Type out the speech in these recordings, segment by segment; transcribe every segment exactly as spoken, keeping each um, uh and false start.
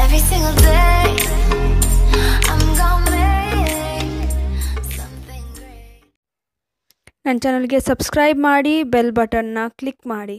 every single day. I'm gonna make something great. ನನ್ನ ಚಾನಲ್ಗೆ subscribe ಮಾಡಿ, ಬೆಲ್ ಬಟನ್ನ ಕ್ಲಿಕ್ ಮಾಡಿ.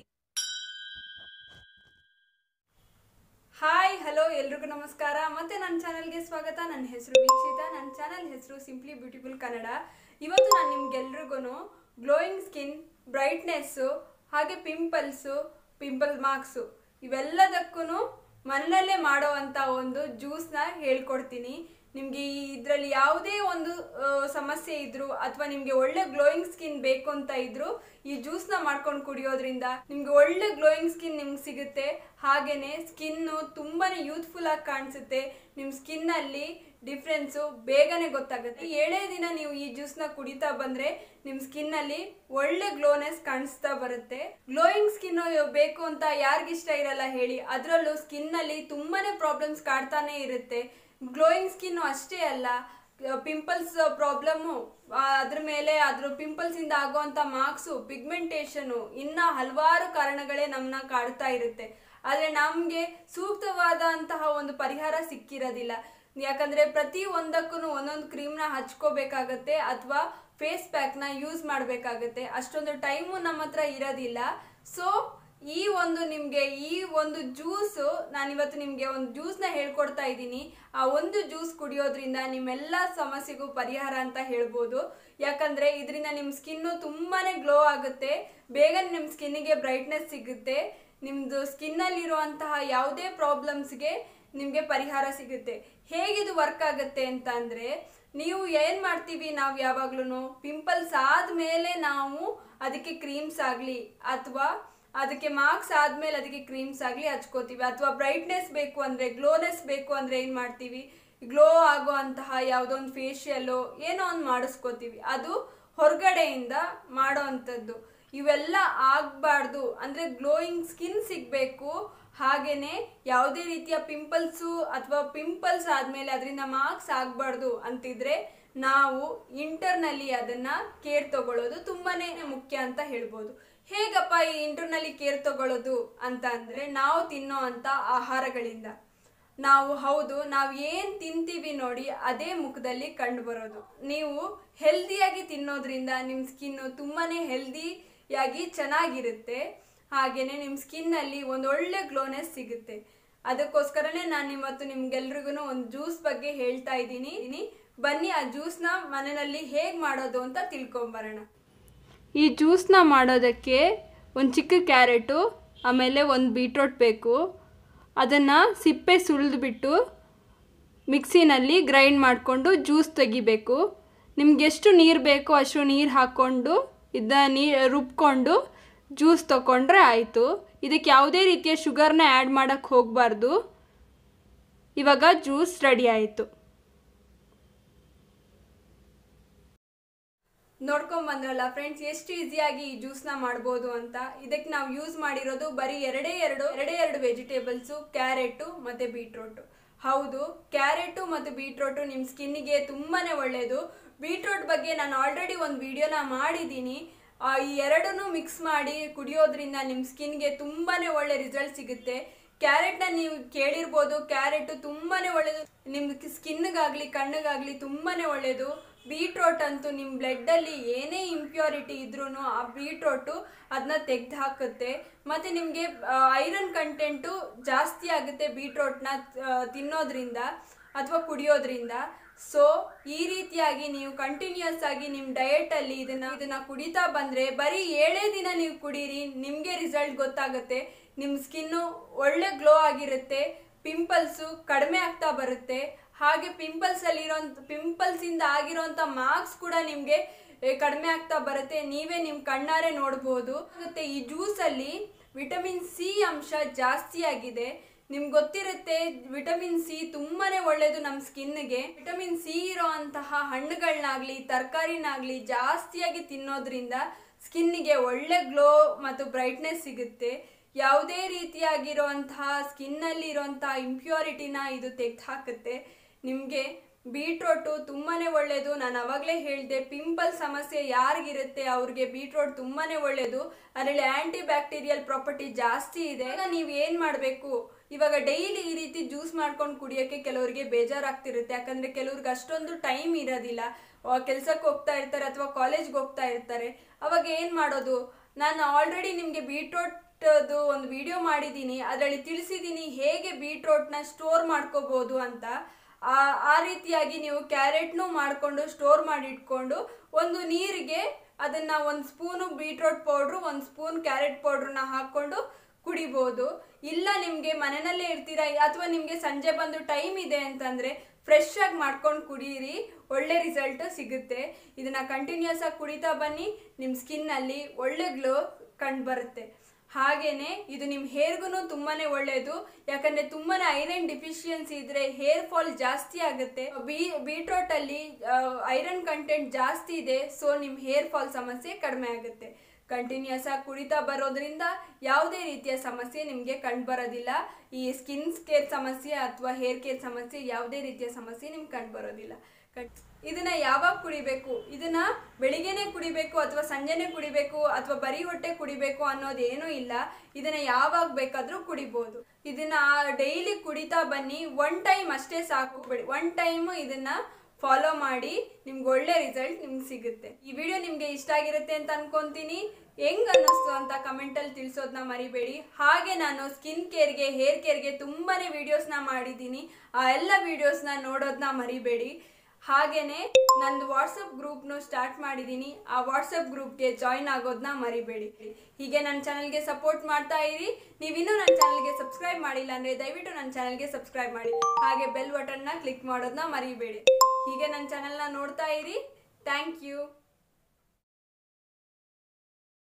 ಹಾಯ್ ಹಲೋ ಎಲ್ರಿಗೂ ನಮಸ್ಕಾರ. ಮತ್ತೆ ನನ್ನ ಚಾನಲ್ಗೆ ಸ್ವಾಗತ. ನನ್ನ ಹೆಸರು ವೀಕ್ಷಿತಾ. ನನ್ನ ಚಾನಲ್ ಹೆಸರು ಸಿಂಪ್ಲಿ ಬ್ಯೂಟಿಫುಲ್ ಕನ್ನಡ. ಇವತ್ತು ನಾನು ನಿಮ್ಗೆಲ್ರಿಗೂ ಗ್ಲೋಯಿಂಗ್ ಸ್ಕಿನ್, ಬ್ರೈಟ್ನೆಸ್ಸು, ಹಾಗೆ ಪಿಂಪಲ್ಸು, ಪಿಂಪಲ್ ಮಾರ್ಕ್ಸು ಇವೆಲ್ಲದಕ್ಕೂ ಮನೆಯಲ್ಲೇ ಮಾಡೋವಂಥ ಒಂದು ಜ್ಯೂಸ್ನ ಹೇಳ್ಕೊಡ್ತೀನಿ. ನಿಮಗೆ ಇದರಲ್ಲಿ ಯಾವುದೇ ಒಂದು ಸಮಸ್ಯೆ ಇದ್ದರೂ ಅಥವಾ ನಿಮಗೆ ಒಳ್ಳೆ ಗ್ಲೋಯಿಂಗ್ ಸ್ಕಿನ್ ಬೇಕು ಅಂತ ಇದ್ದರೂ ಈ ಜ್ಯೂಸ್ನ ಮಾಡ್ಕೊಂಡು ಕುಡಿಯೋದ್ರಿಂದ ನಿಮಗೆ ಒಳ್ಳೆ ಗ್ಲೋಯಿಂಗ್ ಸ್ಕಿನ್ ನಿಮ್ಗೆ ಸಿಗುತ್ತೆ. ಹಾಗೆಯೇ ಸ್ಕಿನ್ನು ತುಂಬಾ ಯೂತ್ಫುಲ್ ಆಗಿ ಕಾಣಿಸುತ್ತೆ. ನಿಮ್ಮ ಸ್ಕಿನ್ನಲ್ಲಿ ಡಿಫ್ರೆನ್ಸು ಬೇಗನೆ ಗೊತ್ತಾಗುತ್ತೆ. ಏಳೇ ದಿನ ನೀವು ಈ ಜ್ಯೂಸ್ನ ಕುಡಿತಾ ಬಂದರೆ ನಿಮ್ಮ ಸ್ಕಿನ್ನಲ್ಲಿ ಒಳ್ಳೆ ಗ್ಲೋನೆಸ್ ಕಾಣಿಸ್ತಾ ಬರುತ್ತೆ. ಗ್ಲೋಯಿಂಗ್ ಸ್ಕಿನ್ ಬೇಕು ಅಂತ ಯಾರಿಗಿಷ್ಟ ಇರಲ್ಲ ಹೇಳಿ. ಅದರಲ್ಲೂ ಸ್ಕಿನ್ನಲ್ಲಿ ತುಂಬಾ ಪ್ರಾಬ್ಲಮ್ಸ್ ಕಾಡ್ತಾನೆ ಇರುತ್ತೆ. ಗ್ಲೋಯಿಂಗ್ ಸ್ಕಿನ್ನು ಅಷ್ಟೇ ಅಲ್ಲ, ಪಿಂಪಲ್ಸ್ ಪ್ರಾಬ್ಲಮ್ಮು, ಅದ್ರ ಮೇಲೆ ಅದ್ರ ಪಿಂಪಲ್ಸಿಂದ ಆಗುವಂಥ ಮಾರ್ಕ್ಸು, ಪಿಗ್ಮೆಂಟೇಷನು, ಇನ್ನು ಹಲವಾರು ಕಾರಣಗಳೇ ನಮ್ಮನ್ನ ಕಾಡ್ತಾ ಇರುತ್ತೆ. ಆದರೆ ನಮಗೆ ಸೂಕ್ತವಾದಂತಹ ಒಂದು ಪರಿಹಾರ ಸಿಕ್ಕಿರೋದಿಲ್ಲ. ಯಾಕಂದರೆ ಪ್ರತಿ ಒಂದಕ್ಕೂ ಒಂದೊಂದು ಕ್ರೀಮ್ನ ಹಚ್ಕೋಬೇಕಾಗತ್ತೆ ಅಥವಾ ಫೇಸ್ ಪ್ಯಾಕ್ನ ಯೂಸ್ ಮಾಡಬೇಕಾಗತ್ತೆ. ಅಷ್ಟೊಂದು ಟೈಮು ನಮ್ಮ ಹತ್ರ ಇರೋದಿಲ್ಲ. ಸೊ ಈ ಒಂದು ನಿಮಗೆ ಈ ಒಂದು ಜ್ಯೂಸು ನಾನಿವತ್ತು ನಿಮಗೆ ಒಂದು ಜ್ಯೂಸ್ನ ಹೇಳ್ಕೊಡ್ತಾ ಇದ್ದೀನಿ. ಆ ಒಂದು ಜ್ಯೂಸ್ ಕುಡಿಯೋದ್ರಿಂದ ನಿಮ್ಮೆಲ್ಲ ಸಮಸ್ಯೆಗೂ ಪರಿಹಾರ ಅಂತ ಹೇಳ್ಬೋದು. ಯಾಕಂದರೆ ಇದರಿಂದ ನಿಮ್ಮ ಸ್ಕಿನ್ನು ತುಂಬಾ ಗ್ಲೋ ಆಗುತ್ತೆ. ಬೇಗನೆ ನಿಮ್ಮ ಸ್ಕಿನ್ನಿಗೆ ಬ್ರೈಟ್ನೆಸ್ ಸಿಗುತ್ತೆ. ನಿಮ್ಮದು ಸ್ಕಿನ್ನಲ್ಲಿರುವಂತಹ ಯಾವುದೇ ಪ್ರಾಬ್ಲಮ್ಸ್ಗೆ ನಿಮಗೆ ಪರಿಹಾರ ಸಿಗುತ್ತೆ. ಹೇಗಿದು ವರ್ಕ್ ಆಗುತ್ತೆ ಅಂತ ಅಂದರೆ, ನೀವು ಏನು ಮಾಡ್ತೀವಿ, ನಾವು ಯಾವಾಗ್ಲೂ ಪಿಂಪಲ್ಸ್ ಆದಮೇಲೆ ನಾವು ಅದಕ್ಕೆ ಕ್ರೀಮ್ಸ್ ಆಗಲಿ ಅಥವಾ ಅದಕ್ಕೆ ಮಾರ್ಕ್ಸ್ ಆದಮೇಲೆ ಅದಕ್ಕೆ ಕ್ರೀಮ್ಸ್ ಆಗಲಿ ಹಚ್ಕೋತೀವಿ. ಅಥವಾ ಬ್ರೈಟ್ನೆಸ್ ಬೇಕು ಅಂದರೆ, ಗ್ಲೋನೆಸ್ ಬೇಕು ಅಂದರೆ ಏನು ಮಾಡ್ತೀವಿ, ಗ್ಲೋ ಆಗೋ ಅಂತಹ ಯಾವುದೋ ಒಂದು ಫೇಶಿಯಲ್ಲು ಏನೋ ಒಂದು ಮಾಡಿಸ್ಕೋತೀವಿ. ಅದು ಹೊರಗಡೆಯಿಂದ ಮಾಡೋ ಅಂಥದ್ದು. ಇವೆಲ್ಲ ಆಗಬಾರ್ದು ಅಂದರೆ ಗ್ಲೋಯಿಂಗ್ ಸ್ಕಿನ್ ಸಿಗಬೇಕು. ಹಾಗೆಯೇ ಯಾವುದೇ ರೀತಿಯ ಪಿಂಪಲ್ಸು ಅಥವಾ ಪಿಂಪಲ್ಸ್ ಆದಮೇಲೆ ಅದರಿಂದ ಮಾರ್ಕ್ಸ್ ಆಗಬಾರ್ದು ಅಂತಿದ್ರೆ ನಾವು ಇಂಟರ್ನಲ್ಲಿ ಅದನ್ನು ಕೇರ್ ತಗೊಳ್ಳೋದು ತುಂಬಾ ಮುಖ್ಯ ಅಂತ ಹೇಳ್ಬೋದು. ಹೇಗಪ್ಪ ಈ ಇಂಟರ್ನಲ್ಲಿ ಕೇರ್ ತಗೊಳ್ಳೋದು ಅಂತ ಅಂದರೆ, ನಾವು ತಿನ್ನೋ ಅಂಥ ಆಹಾರಗಳಿಂದ. ನಾವು ಹೌದು ನಾವು ಏನು ತಿಂತೀವಿ ನೋಡಿ ಅದೇ ಮುಖದಲ್ಲಿ ಕಂಡು ಬರೋದು. ನೀವು ಹೆಲ್ದಿಯಾಗಿ ತಿನ್ನೋದ್ರಿಂದ ನಿಮ್ಮ ಸ್ಕಿನ್ನು ತುಂಬಾ ಹೆಲ್ದಿಯಾಗಿ ಚೆನ್ನಾಗಿರುತ್ತೆ. ಹಾಗೆಯೇ ನಿಮ್ಮ ಸ್ಕಿನ್ನಲ್ಲಿ ಒಂದು ಒಳ್ಳೆ ಗ್ಲೋನೆಸ್ ಸಿಗುತ್ತೆ. ಅದಕ್ಕೋಸ್ಕರನೇ ನಾನು ಇವತ್ತು ನಿಮ್ಗೆಲ್ರಿಗೂ ಒಂದು ಜ್ಯೂಸ್ ಬಗ್ಗೆ ಹೇಳ್ತಾ ಇದ್ದೀನಿ. ಬನ್ನಿ ಆ ಜ್ಯೂಸ್ನ ಮನೆಯಲ್ಲಿ ಹೇಗೆ ಮಾಡೋದು ಅಂತ ತಿಳ್ಕೊಂಬರೋಣ. ಈ ಜ್ಯೂಸ್ನ ಮಾಡೋದಕ್ಕೆ ಒಂದು ಚಿಕ್ಕ ಕ್ಯಾರೆಟು, ಆಮೇಲೆ ಒಂದು ಬೀಟ್ರೋಟ್ ಬೇಕು. ಅದನ್ನು ಸಿಪ್ಪೆ ಸುಲಿದ್ಬಿಟ್ಟು ಮಿಕ್ಸಿನಲ್ಲಿ ಗ್ರೈಂಡ್ ಮಾಡಿಕೊಂಡು ಜ್ಯೂಸ್ ತೆಗಿಬೇಕು. ನಿಮ್ಗೆ ಎಷ್ಟು ನೀರು ಬೇಕೋ ಅಷ್ಟು ನೀರು ಹಾಕ್ಕೊಂಡು ಇದನ್ನ ನೀ ರುಬ್ಕೊಂಡು ಜ್ಯೂಸ್ ತೊಗೊಂಡ್ರೆ ಆಯಿತು. ಇದಕ್ಕೆ ಯಾವುದೇ ರೀತಿಯ ಶುಗರ್ನ ಆ್ಯಡ್ ಮಾಡೋಕ್ಕೆ ಹೋಗಬಾರ್ದು. ಇವಾಗ ಜ್ಯೂಸ್ ರೆಡಿ ಆಯಿತು. ನೋಡ್ಕೊಂಬಂದ್ರಲ್ಲ ಫ್ರೆಂಡ್ಸ್, ಎಷ್ಟು ಈಸಿಯಾಗಿ ಈ ಜ್ಯೂಸ್ನ ಮಾಡ್ಬೋದು ಅಂತ. ಇದಕ್ಕೆ ನಾವು ಯೂಸ್ ಮಾಡಿರೋದು ಬರೀ ಎರಡೇ ಎರಡು ಎರಡೇ ಎರಡು ವೆಜಿಟೇಬಲ್ಸು, ಕ್ಯಾರೆಟು ಮತ್ತು ಬೀಟ್ರೋಟು. ಹೌದು, ಕ್ಯಾರೆಟು ಮತ್ತು ಬೀಟ್ರೋಟು ನಿಮ್ಮ ಸ್ಕಿನ್ನಿಗೆ ತುಂಬಾ ಒಳ್ಳೆಯದು. ಬೀಟ್ರೋಟ್ ಬಗ್ಗೆ ನಾನು ಆಲ್ರೆಡಿ ಒಂದು ವಿಡಿಯೋನ ಮಾಡಿದ್ದೀನಿ. ಈ ಎರಡನ್ನೂ ಮಿಕ್ಸ್ ಮಾಡಿ ಕುಡಿಯೋದ್ರಿಂದ ನಿಮ್ಮ ಸ್ಕಿನ್ಗೆ ತುಂಬಾ ಒಳ್ಳೆ ರಿಸಲ್ಟ್ ಸಿಗುತ್ತೆ. ಕ್ಯಾರೆಟ್ನ ನೀವು ಕೇಳಿರ್ಬೋದು, ಕ್ಯಾರೆಟು ತುಂಬಾ ಒಳ್ಳೆಯದು ನಿಮ್ಮ ಸ್ಕಿನ್ಗಾಗಲಿ ಕಣ್ಣಿಗಾಗಲಿ ತುಂಬಾ ಒಳ್ಳೆಯದು. ಬೀಟ್ರೋಟ್ ಅಂತೂ ನಿಮ್ಮ ಬ್ಲಡ್ಡಲ್ಲಿ ಏನೇ ಇಂಪ್ಯೂರಿಟಿ ಇದ್ರೂ ಆ ಬೀಟ್ರೋಟು ಅದನ್ನ ತೆಗೆದು ಹಾಕುತ್ತೆ. ಮತ್ತು ನಿಮಗೆ ಐರನ್ ಕಂಟೆಂಟು ಜಾಸ್ತಿ ಆಗುತ್ತೆ ಬೀಟ್ರೋಟ್ನ ತಿನ್ನೋದ್ರಿಂದ ಅಥವಾ ಕುಡಿಯೋದ್ರಿಂದ. ಸೊ ಈ ರೀತಿಯಾಗಿ ನೀವು ಕಂಟಿನ್ಯೂಸ್ ಆಗಿ ನಿಮ್ಮ ಡಯಟಲ್ಲಿ ಇದನ್ನು ಇದನ್ನು ಕುಡಿತಾ ಬಂದರೆ ಬರೀ ಏಳೇ ದಿನ ನೀವು ಕುಡೀರಿ, ನಿಮಗೆ ರಿಸಲ್ಟ್ ಗೊತ್ತಾಗುತ್ತೆ. ನಿಮ್ಮ ಸ್ಕಿನ್ನು ಒಳ್ಳೆ ಗ್ಲೋ ಆಗಿರುತ್ತೆ. ಪಿಂಪಲ್ಸು ಕಡಿಮೆ ಆಗ್ತಾ ಬರುತ್ತೆ. ಹಾಗೆ ಪಿಂಪಲ್ಸಲ್ಲಿರೋ ಪಿಂಪಲ್ಸಿಂದ ಆಗಿರೋಂಥ ಮಾರ್ಕ್ಸ್ ಕೂಡ ನಿಮಗೆ ಕಡಿಮೆ ಆಗ್ತಾ ಬರುತ್ತೆ. ನೀವೇ ನಿಮ್ಮ ಕಣ್ಣಾರೆ ನೋಡ್ಬೋದು. ಮತ್ತು ಈ ಜ್ಯೂಸಲ್ಲಿ ವಿಟಮಿನ್ ಸಿ ಅಂಶ ಜಾಸ್ತಿ ಆಗಿದೆ. ನಿಮ್ಗೆ ಗೊತ್ತಿರುತ್ತೆ, ವಿಟಮಿನ್ ಸಿ ತುಂಬಾ ಒಳ್ಳೆಯದು ನಮ್ಮ ಸ್ಕಿನ್ಗೆ. ವಿಟಮಿನ್ ಸಿ ಇರೋ ಅಂತಹ ಹಣ್ಣುಗಳನ್ನಾಗಲಿ ತರಕಾರಿನಾಗಲಿ ಜಾಸ್ತಿಯಾಗಿ ತಿನ್ನೋದ್ರಿಂದ ಸ್ಕಿನ್ನಿಗೆ ಒಳ್ಳೆ ಗ್ಲೋ ಮತ್ತು ಬ್ರೈಟ್ನೆಸ್ ಸಿಗುತ್ತೆ. ಯಾವುದೇ ರೀತಿಯಾಗಿರುವಂತಹ ಸ್ಕಿನ್ನಲ್ಲಿ ಇರೋಂತಹ ಇಂಪ್ಯೂರಿಟಿನ ಇದು ತೆಗೆದು ಹಾಕುತ್ತೆ. ನಿಮಗೆ ಬೀಟ್ರೋಟು ತುಂಬಾ ಒಳ್ಳೆಯದು. ನಾನು ಅವಾಗಲೇ ಹೇಳಿದೆ, ಪಿಂಪಲ್ ಸಮಸ್ಯೆ ಯಾರಿಗಿರುತ್ತೆ ಅವ್ರಿಗೆ ಬೀಟ್ರೋಟ್ ತುಂಬಾ ಒಳ್ಳೆಯದು. ಅದರಲ್ಲಿ ಆ್ಯಂಟಿ ಬ್ಯಾಕ್ಟೀರಿಯಲ್ ಪ್ರಾಪರ್ಟಿ ಜಾಸ್ತಿ ಇದೆ. ನೀವು ಏನು ಮಾಡಬೇಕು, ಇವಾಗ ಡೈಲಿ ಈ ರೀತಿ ಜ್ಯೂಸ್ ಮಾಡ್ಕೊಂಡು ಕುಡಿಯೋಕ್ಕೆ ಕೆಲವರಿಗೆ ಬೇಜಾರಾಗ್ತಿರುತ್ತೆ. ಯಾಕಂದರೆ ಕೆಲವ್ರಿಗೆ ಅಷ್ಟೊಂದು ಟೈಮ್ ಇರೋದಿಲ್ಲ, ಕೆಲಸಕ್ಕೆ ಹೋಗ್ತಾ ಇರ್ತಾರೆ ಅಥವಾ ಕಾಲೇಜ್ಗೆ ಹೋಗ್ತಾ ಇರ್ತಾರೆ. ಅವಾಗ ಏನು ಮಾಡೋದು? ನಾನು ಆಲ್ರೆಡಿ ನಿಮಗೆ ಬೀಟ್ರೋಟ್ದು ಒಂದು ವಿಡಿಯೋ ಮಾಡಿದ್ದೀನಿ, ಅದರಲ್ಲಿ ತಿಳಿಸಿದ್ದೀನಿ ಹೇಗೆ ಬೀಟ್ರೋಟ್ನ ಸ್ಟೋರ್ ಮಾಡ್ಕೋಬೋದು ಅಂತ. ಆ ಆ ರೀತಿಯಾಗಿ ನೀವು ಕ್ಯಾರೆಟ್ನು ಮಾಡಿಕೊಂಡು ಸ್ಟೋರ್ ಮಾಡಿ ಇಟ್ಕೊಂಡು ಒಂದು ನೀರಿಗೆ ಅದನ್ನು ಒಂದು ಸ್ಪೂನು ಬೀಟ್ರೋಟ್ ಪೌಡ್ರು ಒಂದು ಸ್ಪೂನ್ ಕ್ಯಾರೆಟ್ ಪೌಡ್ರನ್ನ ಹಾಕ್ಕೊಂಡು ಕುಡಿಬೋದು. ಇಲ್ಲ ನಿಮಗೆ ಮನೆಯಲ್ಲೇ ಇರ್ತೀರಾ ಅಥವಾ ನಿಮಗೆ ಸಂಜೆ ಬಂದು ಟೈಮ್ ಇದೆ ಅಂತಂದರೆ ಫ್ರೆಶ್ ಆಗಿ ಮಾಡ್ಕೊಂಡು ಕುಡೀರಿ, ಒಳ್ಳೆ ರಿಸಲ್ಟ್ ಸಿಗುತ್ತೆ. ಇದನ್ನು ಕಂಟಿನ್ಯೂಸ್ ಆಗಿ ಕುಡಿತಾ ಬನ್ನಿ, ನಿಮ್ಮ ಸ್ಕಿನ್ನಲ್ಲಿ ಒಳ್ಳೆ ಗ್ಲೋ ಕಂಡು ಬರುತ್ತೆ. ಹಾಗೇನೆ ಇದು ನಿಮ್ಮ ಹೇರ್ಗೂ ತುಂಬಾ ಒಳ್ಳೆಯದು. ಯಾಕಂದರೆ ತುಂಬಾ ಐರನ್ ಡಿಫಿಷಿಯನ್ಸಿ ಇದ್ದರೆ ಹೇರ್ ಫಾಲ್ ಜಾಸ್ತಿ ಆಗುತ್ತೆ. ಬೀ ಬೀಟ್ರೋಟಲ್ಲಿ ಐರನ್ ಕಂಟೆಂಟ್ ಜಾಸ್ತಿ ಇದೆ, ಸೊ ನಿಮ್ಮ ಹೇರ್ ಫಾಲ್ ಸಮಸ್ಯೆ ಕಡಿಮೆ ಆಗುತ್ತೆ. ಕಂಟಿನ್ಯೂಸ್ ಆಗಿ ಕುಡಿತಾ ಬರೋದ್ರಿಂದ ಯಾವುದೇ ರೀತಿಯ ಸಮಸ್ಯೆ ನಿಮಗೆ ಕಂಡು ಬರೋದಿಲ್ಲ. ಈ ಸ್ಕಿನ್ ಕೇರ್ ಸಮಸ್ಯೆ ಅಥವಾ ಹೇರ್ ಕೇರ್ ಸಮಸ್ಯೆ ಯಾವುದೇ ರೀತಿಯ ಸಮಸ್ಯೆ ನಿಮ್ಗೆ ಕಂಡು ಬರೋದಿಲ್ಲ. ಇದನ್ನ ಯಾವಾಗ ಕುಡಿಬೇಕು? ಇದನ್ನ ಬೆಳಿಗ್ಗೆನೆ ಕುಡಿಬೇಕು ಅಥವಾ ಸಂಜೆನೆ ಕುಡಿಬೇಕು ಅಥವಾ ಬರೀ ಹೊಟ್ಟೆ ಕುಡಿಬೇಕು ಅನ್ನೋದೇನೂ ಇಲ್ಲ. ಇದನ್ನ ಯಾವಾಗ ಬೇಕಾದರೂ ಕುಡಿಬೋದು. ಇದನ್ನ ಡೈಲಿ ಕುಡಿತಾ ಬನ್ನಿ, ಒನ್ ಟೈಮ್ ಅಷ್ಟೇ ಸಾಕು. ಬಿಡಿ, ಒನ್ ಟೈಮ್ ಇದನ್ನ ಫಾಲೋ ಮಾಡಿ, ನಿಮ್ಗೆ ಒಳ್ಳೆ ರಿಸಲ್ಟ್ ನಿಮ್ಗೆ ಸಿಗುತ್ತೆ. ಈ ವಿಡಿಯೋ ನಿಮಗೆ ಇಷ್ಟ ಆಗಿರುತ್ತೆ ಅಂತ ಅನ್ಕೊಂತೀನಿ. ಹೆಂಗ್ ಅನ್ನಿಸ್ತು ಅಂತ ಕಮೆಂಟಲ್ಲಿ ತಿಳಿಸೋದನ್ನ ಮರಿಬೇಡಿ. ಹಾಗೆ ನಾನು ಸ್ಕಿನ್ ಕೇರ್ಗೆ ಹೇರ್ ಕೇರ್ಗೆ ತುಂಬಾ ವಿಡಿಯೋಸ್ನ ಮಾಡಿದ್ದೀನಿ, ಆ ಎಲ್ಲ ವಿಡಿಯೋಸ್ನ ನೋಡೋದನ್ನ ಮರಿಬೇಡಿ. ಹಾಗೇನೆ ನಂದು ವಾಟ್ಸಪ್ ಗ್ರೂಪ್ನು ಸ್ಟಾರ್ಟ್ ಮಾಡಿದ್ದೀನಿ, ಆ ವಾಟ್ಸಪ್ ಗ್ರೂಪ್ಗೆ ಜಾಯಿನ್ ಆಗೋದನ್ನ ಮರಿಬೇಡಿ. ಹೀಗೆ ನನ್ನ ಚಾನಲ್ಗೆ ಸಪೋರ್ಟ್ ಮಾಡ್ತಾ ಇರಿ. ನೀವಿನ್ನೂ ನನ್ನ ಚಾನಲ್ಗೆ ಸಬ್ಸ್ಕ್ರೈಬ್ ಮಾಡಿಲ್ಲ ಅಂದರೆ ದಯವಿಟ್ಟು ನನ್ನ ಚಾನಲ್ಗೆ ಸಬ್ಸ್ಕ್ರೈಬ್ ಮಾಡಿ, ಹಾಗೆ ಬೆಲ್ ಬಟನ್ನ ಕ್ಲಿಕ್ ಮಾಡೋದನ್ನ ಮರಿಬೇಡಿ. ಹೀಗೆ ನನ್ನ ಚಾನಲ್ನ ನೋಡ್ತಾ ಇರಿ. Thank you.